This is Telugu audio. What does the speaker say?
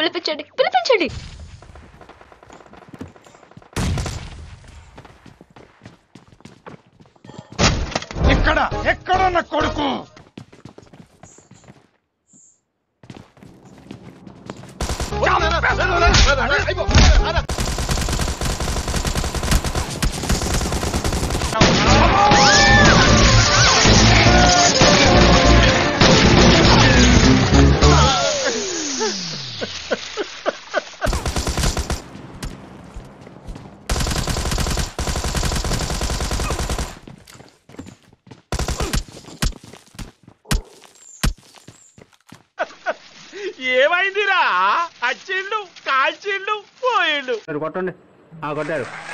పిలిపించండి, పిలిపించండి. ఎక్కడ నా కొడుకు? ఏమైందిరా? అచ్చిండు, కాల్చిండు, పోయిండు. కొట్టండి. కొట్టారు.